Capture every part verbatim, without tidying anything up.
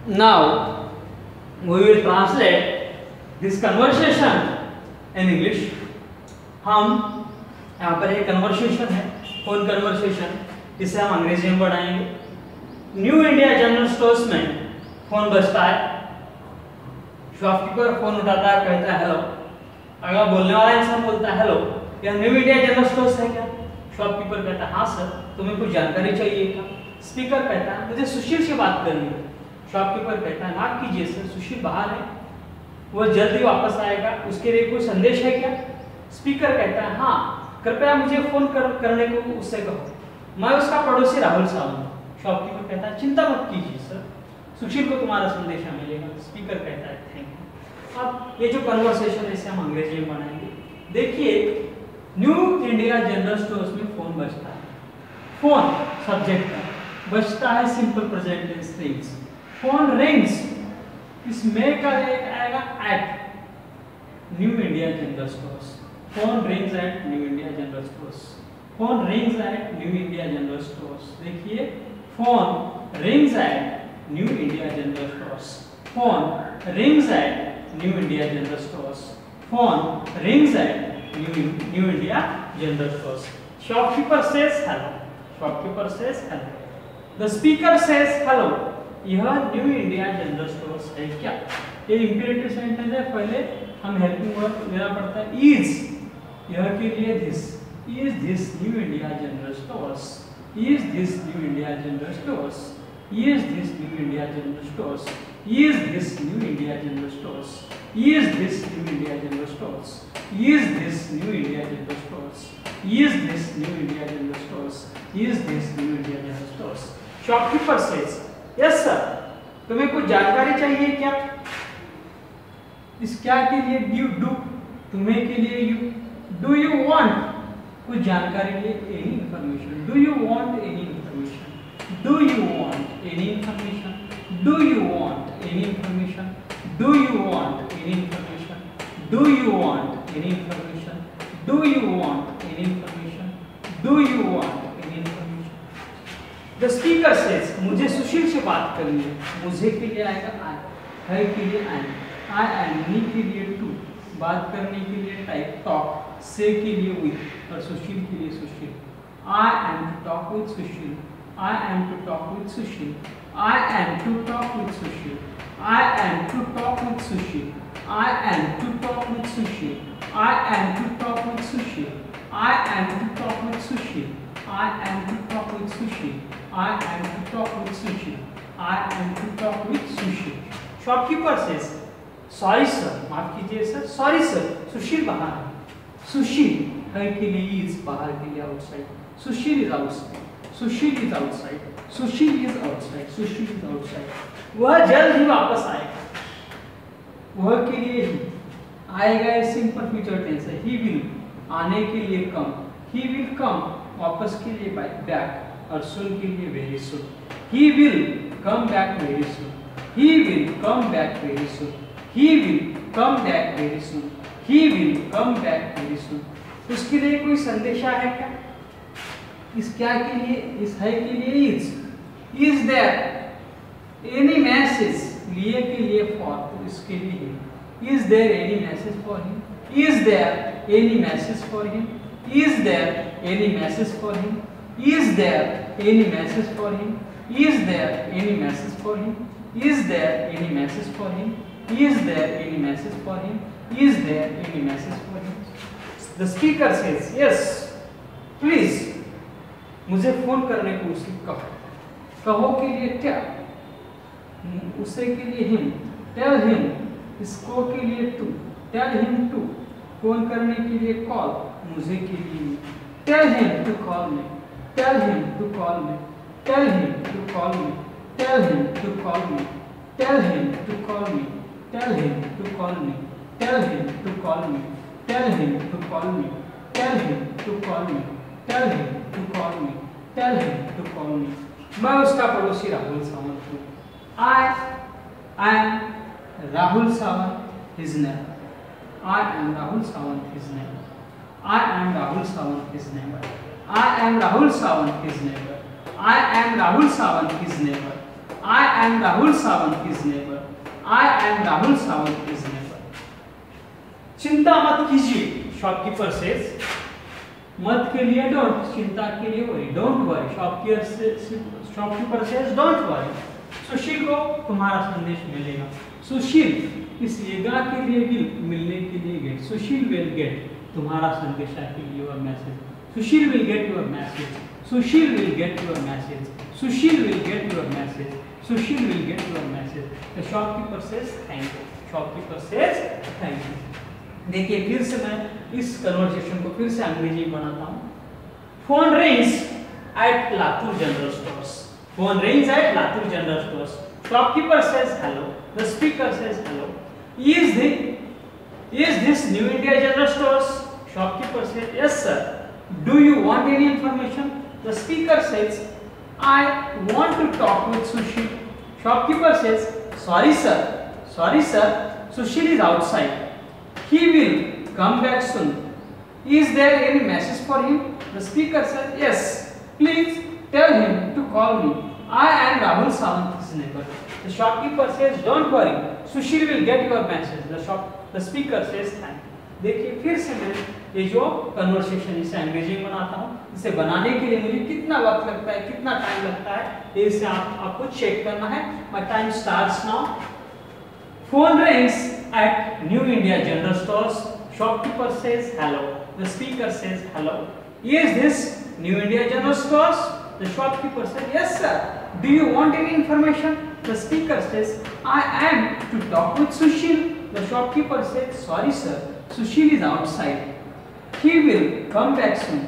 Now we will translate this conversation in English. हम यहाँ पर एक कन्वर्सेशन है, फोन कन्वर्सेशन, जिसे हम अंग्रेजी में पढ़ाएंगे. न्यू इंडिया जनरल स्टोर्स में फोन बजता है, शॉपकीपर फोन उठाता है, कहता है हेलो. अगर बोलने वाला इंसान बोलता है हेलो, यह न्यू इंडिया जनरल स्टोर्स है क्या? शॉपकीपर कहता है हाँ सर, तुम्हें कुछ जानकारी चाहिए क्या? स्पीकर कहता है मुझे सुशील से बात करनी है. शॉपकीपर कहता है माफ कीजिए सर, सुशील बाहर है, वह जल्दी वापस आएगा, उसके लिए कोई संदेश है क्या? स्पीकर कहता है हाँ, कृपया मुझे फोन कर, करने को उससे कहो, मैं उसका पड़ोसी राहुल सावंत. शॉपकीपर कहता है चिंता मत कीजिए सर, सुशील को तुम्हारा संदेशा मिलेगा. स्पीकर कहता है थैंक यू. अब ये जो कन्वर्सेशन है इसे हम अंग्रेजी में बनाएंगे. देखिए, न्यू इंडिया जनरल स्टोर्स में फोन बजता है. फोन सब्जेक्ट है, बजता है simple present tense rings. Phone rings, इसमें का एक आएगा at new India general stores. Phone rings at new India general stores. Phone rings at new India general stores. देखिए, phone rings at new India general stores. Phone rings at new India general stores. Phone rings at new new India general stores. Shopkeeper says hello. Shopkeeper says hello. The speaker says hello. यह new India general stores है क्या? ये imperative sentence है. पहले हम helping verb लेना पड़ता है इज. यह के लिए this. Is this new India general stores. Is this new India general stores. Is this new India general stores. Is this new India general stores. Is this new India general stores. Is this new India general stores. Is this new India general stores. Is this new India general stores. Shopkeeper says yes sir, तुम्हें कुछ जानकारी चाहिए क्या? इस क्या के लिए you do, तुम्हें के लिए यू. डू यू वांट, कुछ जानकारी के लिए any information. Do you want any information. Do you want any information. Do you want any information. Do you want any information. Do you want any information. Do you want any information. Do you want any information. The speaker says मुझे सुशील से बात करनी है. मुझे के लिए आएगा आई, है के लिए आई, आई एम, मी के लिए टू, बात करने के लिए टाइप टॉक, से के लिए विथ और सुशील के लिए Sushil. I am to talk with Sushil. I am to talk with Sushil. I am to talk with Sushil. I am to talk with Sushil. I am to talk with Sushil. I am to talk with Sushil. I am to talk with Sushil. I am to talk with Sushi. I am to talk with Sushi. I am to talk with Sushi. Shopkeeper says, sorry sir, माफ कीजिए sir, sorry sir, सुशील बाहर है. सुशील है के लिए is, बाहर के लिए outside. Sushil is outside. Sushil is outside. Sushil is outside. Sushil is outside. वह जल्द ही वापस आएगा. वह के लिए ही आएगा, ये सिंपल फ्यूचर टेंस है. He will, आने के लिए come. He will come, वापस के लिए बैक, और सुन के लिए very soon. He will come back very soon. He will come back very soon. He will come back very soon. He will come back very soon. उसके लिए कोई संदेशा है क्या? इस क्या के लिए, इस है के लिए is. Is there any message, लिए के लिए for, तो इसके लिए है. Is there any message for him? Is there any message for him? Is there any message for him? Is there any message for him? Is there any message for him? Is there any message for him? Is there any message for him? Is there any message for him? The speaker says, yes, please. मुझे phone करने को उसे कहो. कहो के लिए क्या? उसे के लिए him. Tell him. इसको के लिए to. Tell him to. Phone करने के लिए कॉल, मुझे के लिए. Tell him to call me. Tell him to call me. Tell him to call me. Tell him to call me. Tell him to call me. Tell him to call me. Tell him to call me. Tell him to call me. Tell him to call me. Tell him to call me. Tell him to call me. मैं उसका पड़ोसी राहुल सावंत हूँ. I am Rahul Sawant, his name. I am Rahul Sawant, his neighbor. I am Rahul Sawant, his neighbor. I am Rahul Sawant, his neighbor. I am Rahul Sawant, his neighbor. I am Rahul Sawant his neighbor. I am Rahul Sawant his neighbor. चिंता मत कीजिए, shopkeeper says. मत के लिए don't, चिंता के लिए worry. Don't worry, shopkeeper से shopkeeper says don't worry. Sushil को तुम्हारा संदेश मिलेगा. सुशील इस येगा के लिए विल, मिलने के लिए गेट. सुशील विल गेट तुम्हारा संदेश के लिए your message. Sushil will get your message. Sushil will get your message. Sushil will get your message. Sushil will get your message. The shopkeeper says thank you. Shopkeeper says thank you. देखिए फिर से मैं इस conversation को फिर से अंग्रेजी में बनाता हूँ. Phone rings at Latur general stores. Phone rings at Latur general stores. Shopkeeper says hello. The speaker says hello. Is the is this New India General Stores? Shopkeeper says yes sir. Do you want any information? The speaker says I want to talk with Sushil. Shopkeeper says sorry sir. Sorry sir. Sushil is outside. He will come back soon. Is there any message for him? The speaker says yes. Please tell him to call me. I am Rahul Sawant, his neighbor. The shopkeeper says, "Don't worry, Sushil will get your message." The shop, the speaker says, "Thank you." देखिए फिर से मैं ये जो conversation इसे अंग्रेजी में बनाता हूँ, इसे बनाने के लिए मुझे कितना वक्त लगता है, कितना टाइम लगता है, ये इसे आप आपको चेक करना है. My time starts now. Phone rings at New India General Stores. Shopkeeper says hello. The speaker says hello. Is this New India General Stores? The shopkeeper said, yes sir. Do you want any information? The speaker says, I am to talk with Sushil. The shopkeeper said, sorry sir, Sushil is outside. He will come back soon.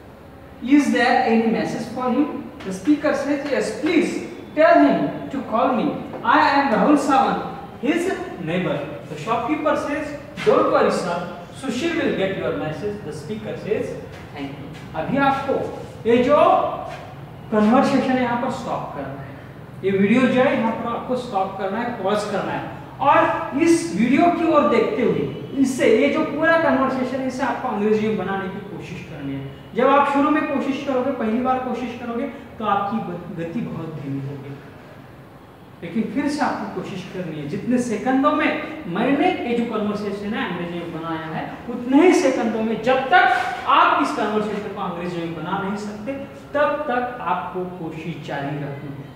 Is there any message for him? The speaker says, yes, please tell him to call me. I am Rahul Sawant, his neighbor. The shopkeeper says, don't worry sir, Sushil will get your message. The speaker says, thank you. अभी आपको ये जो conversation है यहाँ पर stop करना है. ये वीडियो जो है यहाँ पर आपको स्टॉप करना है, पॉज करना है और इस वीडियो की ओर देखते हुए इससे ये जो पूरा कन्वर्सेशन है इसे आपको अंग्रेजी में बनाने की कोशिश करनी है. जब आप शुरू में कोशिश करोगे, पहली बार कोशिश करोगे तो आपकी गति बहुत धीमी होगी, लेकिन फिर से आपको कोशिश करनी है. जितने सेकंडों में मैंने ये जो कन्वर्सेशन है अंग्रेजी में बनाया है उतने ही सेकंडों में, जब तक आप इस कन्वर्सेशन को अंग्रेजी में बना नहीं सकते तब तक आपको कोशिश जारी रखनी है.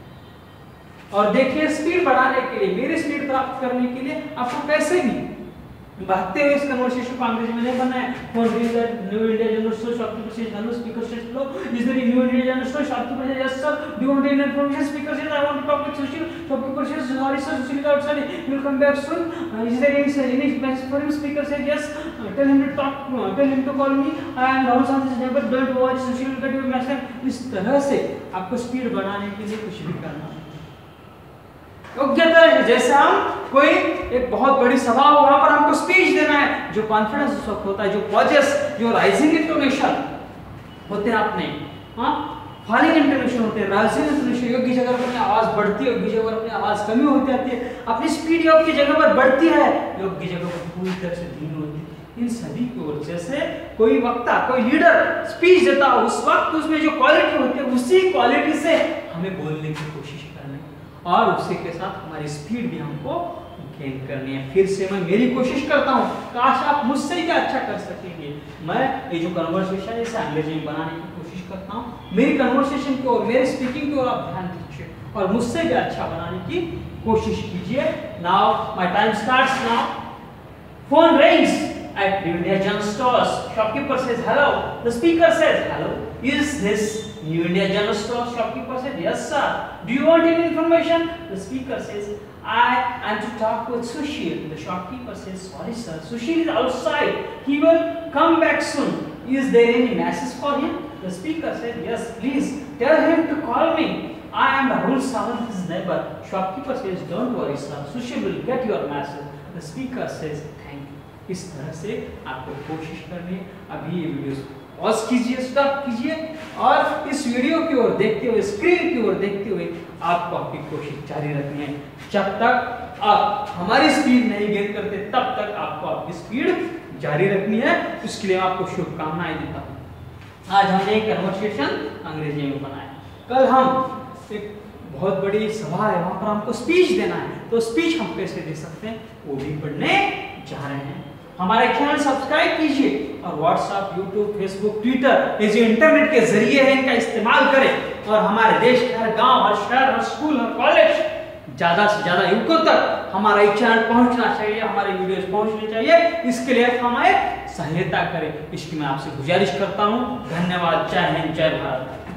और देखिए स्पीड बढ़ाने के लिए, मेरी स्पीड प्राप्त करने के लिए आपको कैसे भी भागते हुए इस कन्वर्सेशन को अंग्रेजी में नहीं बनाया. Phone rings at new India general store. Shopkeeper says hello. Speaker says hello. Is there new India general store? Shopkeeper says yes sir. Do you want any information? Speaker says I want to talk with Sushil. Shopkeeper says sorry sir, Sushil is outside. He will come back soon. Is there any any message for him? Speaker says yes. Tell him to talk, tell him to call me. I am Rahul Sawant, his neighbour. Don't worry, Sushil will get your message. इस तरह से आपको speed बढ़ाने के लिए कुछ भी करना है. योग्यता जैसे हम कोई एक बहुत बड़ी सभा हो, वहां पर हमको स्पीच देना है, जो कॉन्फिडेंस होता है, जो पॉजेस, जो राइजिंग इंटोनेशन होते हैं अपने, हाँ फॉलिंग इंटोनेशन होते हैं, राइजिंग इंटोनेशन. योग्य जगह पर अपनी आवाज बढ़ती है, योग्य जगह पर अपनी आवाज कमी होती जाती है. अपनी स्पीड योग्य जगह पर बढ़ती है, योग्य जगह पर पूरी तरह से धीमी होती है. इन सभी की ओर जैसे कोई वक्ता, कोई लीडर स्पीच देता हो, उस वक्त उसमें जो क्वालिटी होती है उसी क्वालिटी से हमें बोलने की कोशिश करनी है और उसी के साथ हमारी स्पीड भी हमको गेन करनी है. फिर से मैं मेरी कोशिश करता हूँ, काश आप मुझसे क्या अच्छा कर सकेंगे. मैं ये जो कन्वर्सेशन है इसे अंग्रेजी में बनाने की कोशिश करता हूँ. मेरी कन्वर्सेशन की ओर, मेरी स्पीकिंग की ओर आप ध्यान दीजिए और मुझसे भी अच्छा बनाने की कोशिश कीजिए. Now my time starts now. Phone rings at New India General Stores. Shopkeeper says hello. The speaker says hello. Is this New India General Stores? Shopkeeper says yes sir. Do you want any information? The speaker says I am to talk with Sushil. The shopkeeper says sorry sir, Sushil is outside. He will come back soon. Is there any message for him? The speaker said yes, please tell him to call me. I am Rahul Sawant, his neighbor. Shopkeeper says don't worry sir, Sushil will get your message. The speaker says thank you. इस तरह से आपको कोशिश करनी है. अभी ये video pause कीजिए, स्टॉप कीजिए और इस वीडियो की ओर देखते हुए, स्क्रीन की ओर देखते हुए आपको आपकी कोशिश जारी रखनी है. जब तक आप हमारी स्पीड नहीं गेन करते तब तक आपको आपकी स्पीड जारी रखनी है. इसके लिए आपको शुभकामनाएं देता हूँ. आज हमने एक कन्वर्सेशन अंग्रेजी में बनाया. कल हम एक बहुत बड़ी सभा है, वहां पर हमको स्पीच देना है, तो स्पीच हम कैसे दे सकते हैं वो भी पढ़ने जा रहे हैं। हमारे चैनल सब्सक्राइब कीजिए और व्हाट्सएप, यूट्यूब, फेसबुक, ट्विटर, ये जो इंटरनेट के जरिए है इनका इस्तेमाल करें और हमारे देश के हर गांव, हर शहर, हर स्कूल, हर कॉलेज, ज्यादा से ज्यादा युवकों तक हमारा ये चैनल पहुंचना चाहिए, हमारे वीडियोस पहुंचने चाहिए। इसके लिए हमारे सहायता करें, इसकी मैं आपसे गुजारिश करता हूं। धन्यवाद। जय हिंद, जय भारत।